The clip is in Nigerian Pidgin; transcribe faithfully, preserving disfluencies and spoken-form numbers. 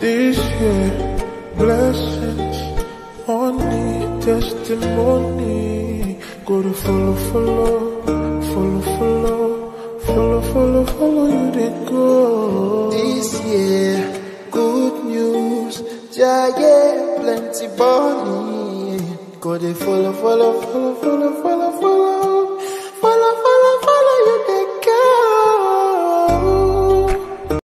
This year, blessings, money, testimony. Go to follow, follow, follow, follow, follow, follow, follow you they go. This year, good news, giant, plenty money. Go to follow, follow, follow, follow, follow, follow.